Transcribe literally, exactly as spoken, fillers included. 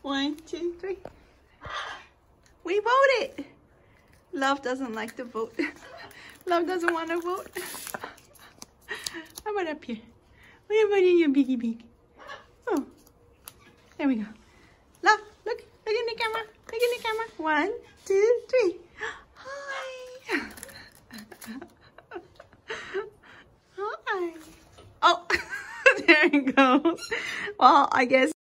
One, two, three. We voted. Love doesn't like to vote. Love doesn't want to vote. How about up here? What about in your biggie big? Oh, there we go. Love, look, look in the camera. Look in the camera. One, two, three. Hi. Hi. Oh, there it goes. Well, I guess.